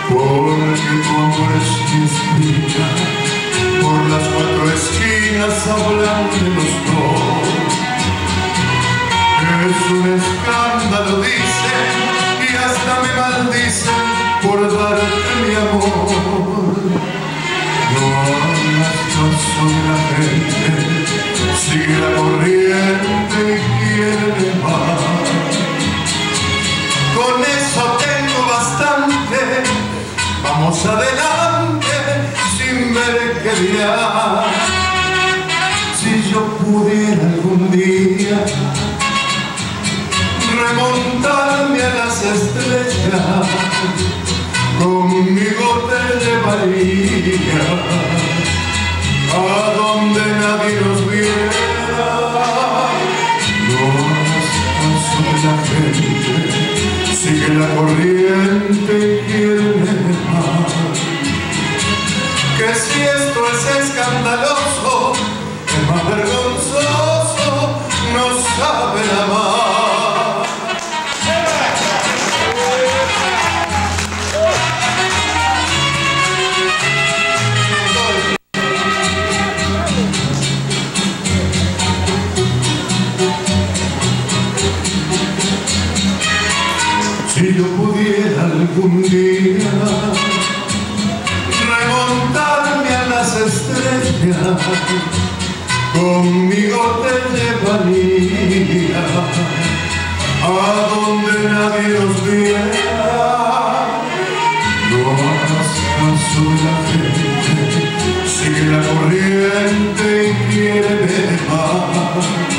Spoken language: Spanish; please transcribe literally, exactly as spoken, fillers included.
porque tu amor es mi espina, por las cuatro esquinas hablan de los dos. Es un escándalo, dicen, y hasta me maldicen por darte mi amor. No hagas caso de la gente, sigue la corriente y quiere más. Con eso tengo bastante, vamos adelante sin ver qué dirá. Si yo pudiera algún día remontarme a las estrellas, conmigo te llevaría a donde nadie nos viera. No hagas caso de la gente, sigue la corriente y quiere más. Que si esto es escandaloso, es más vergonzoso, no saben amar. Si yo pudiera algún día remontarme a las estrellas, conmigo te llevaría a donde nadie nos viera. No hagas caso de la gente, sigue la corriente y quiere más.